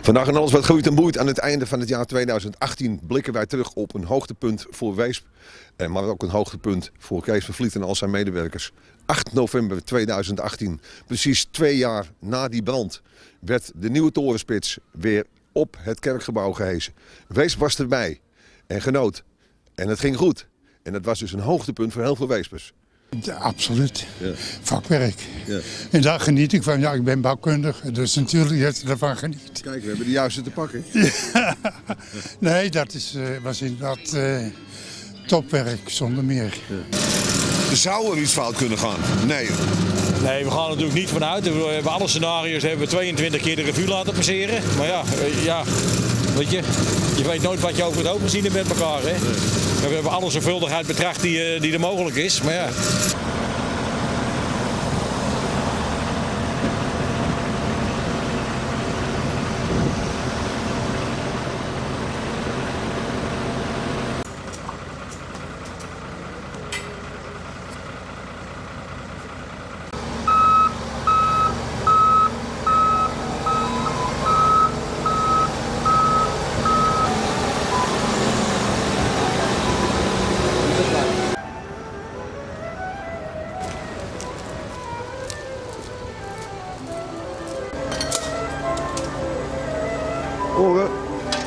Vandaag en alles wat groeit en boeit. Aan het einde van het jaar 2018 blikken wij terug op een hoogtepunt voor Weesp. Maar ook een hoogtepunt voor Kees van Vliet en al zijn medewerkers. 8 november 2018, precies 2 jaar na die brand, werd de nieuwe torenspits weer op het kerkgebouw gehesen. Weesp was erbij en genoot. En het ging goed. En dat was dus een hoogtepunt voor heel veel Weespers. Ja, absoluut. Ja. Vakwerk. Ja. En daar geniet ik van. Ja, ik ben bouwkundige, dus natuurlijk dat je ervan geniet. Kijk, we hebben de juiste te pakken. Nee, dat was inderdaad topwerk, zonder meer. Ja. Zou er iets fout kunnen gaan? Nee. Nee, we gaan er natuurlijk niet vanuit. We hebben alle scenario's hebben we 22 keer de revue laten passeren. Maar ja, weet je weet nooit wat je over het hoofd gezien hebt met elkaar. Hè? Nee. We hebben alle zorgvuldigheid betracht die er mogelijk is. Maar ja. Oren.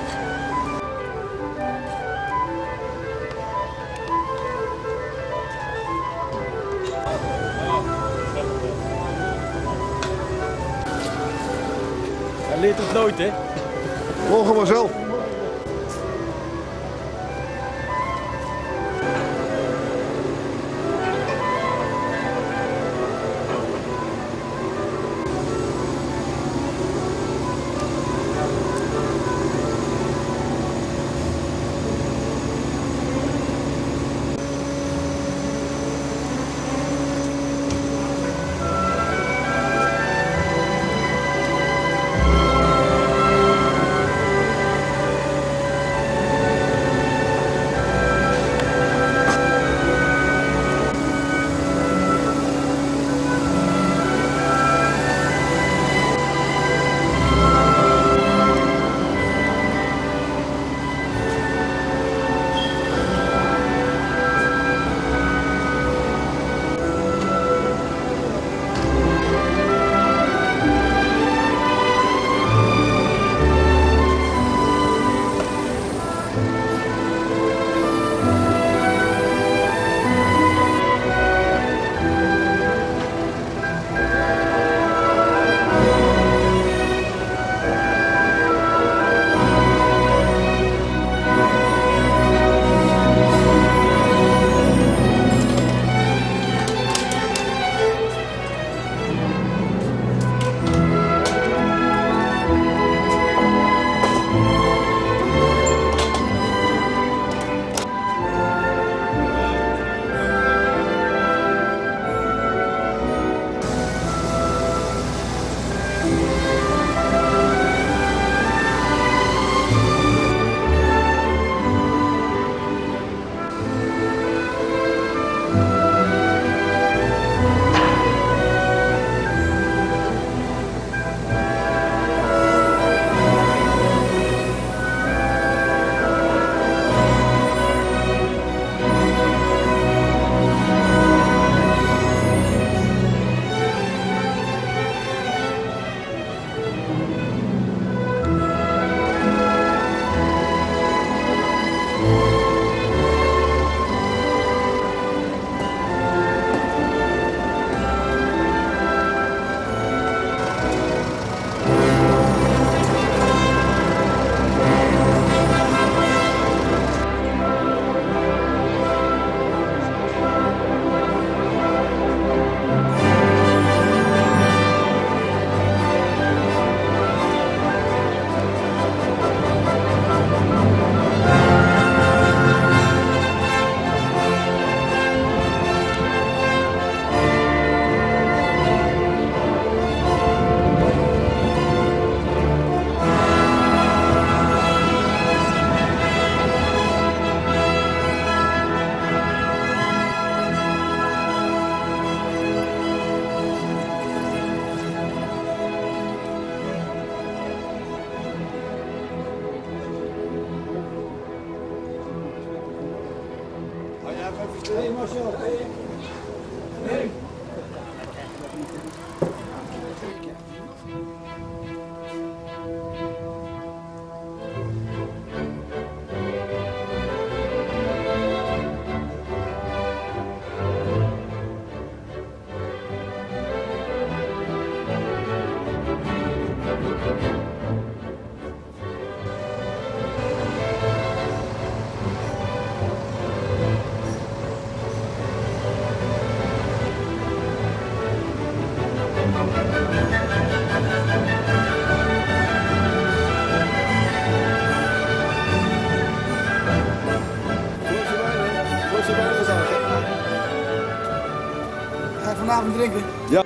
Hij leert het nooit, hè? Morgen maar zelf. Ga je vanavond drinken? Ja.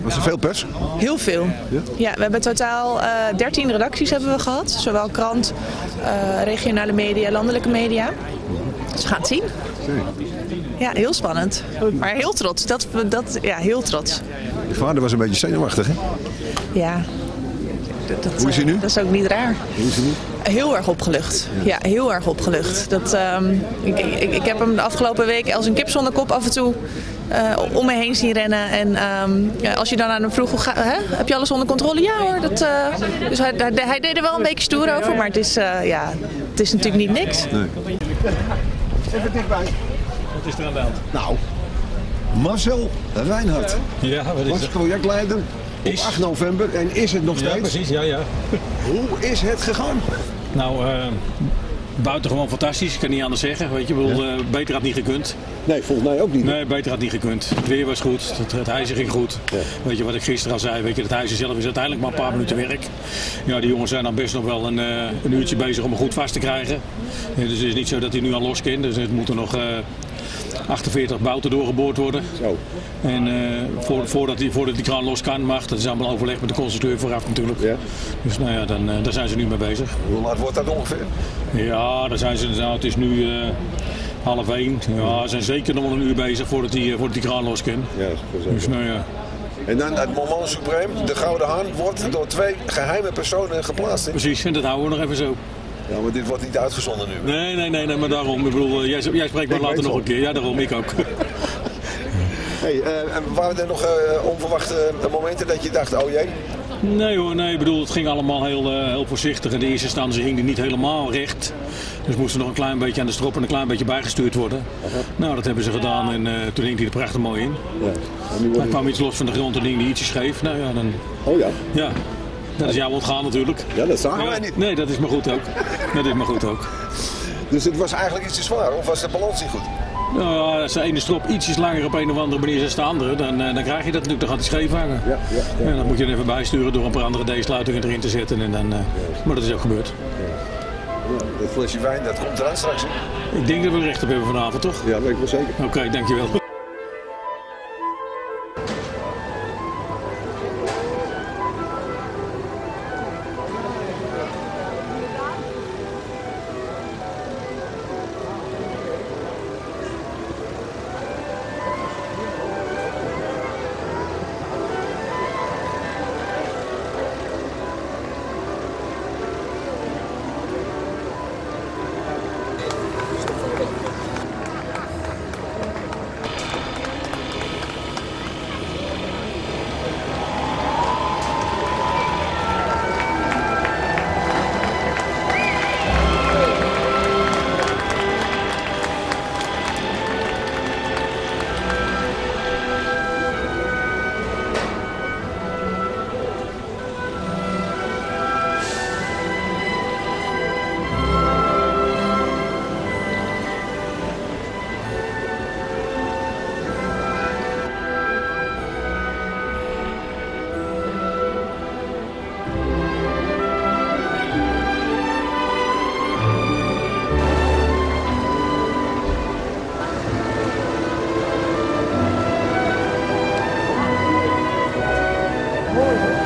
Was er veel pers? Heel veel. Ja, we hebben totaal 13 redacties hebben we gehad. Zowel krant, regionale media, landelijke media. Dus we gaan het zien. Ja, heel spannend. Maar heel trots. Ja, heel trots. Je vader was een beetje zenuwachtig, hè? Ja. Hoe is hij nu? Dat is ook niet raar. Hoe is hij nu? Heel erg opgelucht. Ja, heel erg opgelucht. Ik heb hem de afgelopen week als een kip zonder kop af en toe om me heen zien rennen. En als je dan aan hem vroeg, heb je alles onder controle? Ja hoor. Dus hij deed er wel een beetje stoer over, maar het is natuurlijk niet niks. Nee. Even dichtbij. Wat is er aan de hand? Nou, Marcel Reinhardt Ja, wat is was er? projectleider op 8 november en is het nog Ja, steeds. precies. Ja. Hoe is het gegaan? Nou, buitengewoon fantastisch. Ik kan niet anders zeggen. Weet je, ik bedoel, beter had niet gekund. Nee, volgens mij ook niet. Nee, beter had niet gekund. Het weer was goed, het hijsen ging goed. Ja. Weet je wat ik gisteren al zei, weet je, het hijsen zelf is uiteindelijk maar een paar minuten werk. Ja, die jongens zijn dan best nog wel een uurtje bezig om hem goed vast te krijgen. Ja, dus het is niet zo dat hij nu al los kan. Dus het moeten nog 48 bouten doorgeboord worden. Zo. En voordat die kraan los kan, mag. Dat is allemaal overleg met de constructeur vooraf natuurlijk. Ja. Dus nou ja, daar zijn ze nu mee bezig. Hoe laat wordt dat ongeveer? Ja, daar zijn ze. Nou, het is nu 12:30. Ja, ze zijn zeker nog wel een uur bezig voordat die kraan los kan. Ja, Dus nou ja. En dan het moment supreme, de Gouden Haan, wordt door 2 geheime personen geplaatst. Hè? Precies, en dat houden we nog even zo. Ja, maar dit wordt niet uitgezonden nu. Nee, maar daarom. Ik bedoel, jij spreekt maar later nog een keer. Ja, daarom, ik ook. Hey, waren er nog onverwachte momenten dat je dacht, oh jee? Nee hoor, nee. Ik bedoel, het ging allemaal heel voorzichtig. In de eerste instantie ging die niet helemaal recht. Dus moesten nog een klein beetje aan de strop en een klein beetje bijgestuurd worden. Nou, dat hebben ze gedaan en toen hing hij er prachtig mooi in. Ja. En nu Hij kwam iets los van de grond en hing die ietsje scheef. Nou ja, dan... Oh ja? Ja. Dat is jou ontgaan natuurlijk. Ja, dat zagen wij niet. Nee, dat is maar goed ook. Dat is maar goed ook. Dus het was eigenlijk iets te zwaar, of was de balans niet goed? Nou ja, als de ene strop ietsjes langer op een of andere manier is dan de andere, dan krijg je dat natuurlijk. Dan gaat hij scheef hangen. Ja. En dan moet je er even bijsturen door een paar andere D-sluitingen erin te zetten. En dan, maar dat is ook gebeurd. Ja, dat flesje wijn, dat komt eraan straks. Hè? Ik denk dat we er recht op hebben vanavond, toch? Ja, dat weet ik wel zeker. Oké, dankjewel. Mooi, hè?